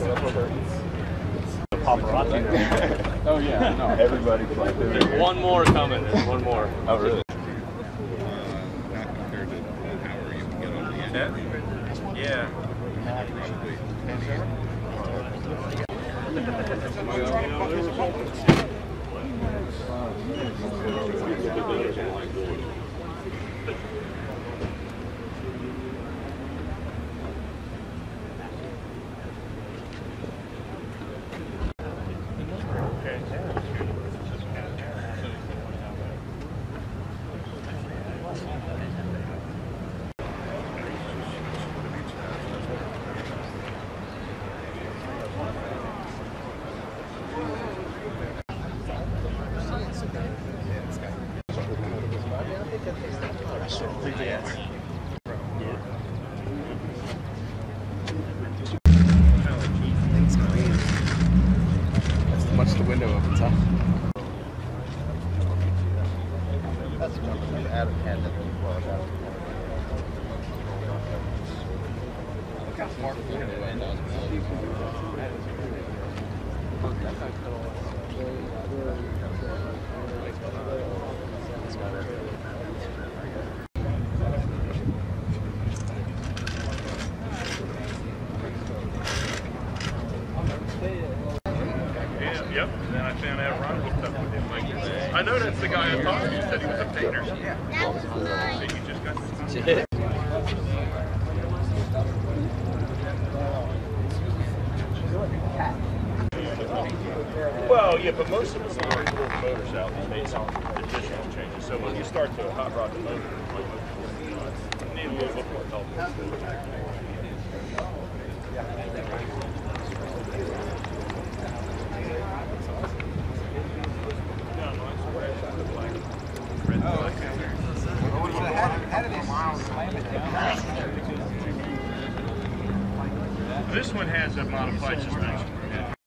Paparazzi. Oh yeah, no. Everybody's like, there's one more coming. There's one more. Oh really? Not compared to the power you can get on the end. Yeah. Much the window opens up. That's Adam had that well. Look how smart the window end on. Yep, and then I found out Ron hooked up with him. Like, I know that's the guy I talked to. He said he was a painter. Yeah. So you just got Well, yeah, but most of it's already pulled the motors out and made some additional changes. So when you start to hot rod the motor, you need a little bit more help. This one has a modified suspension.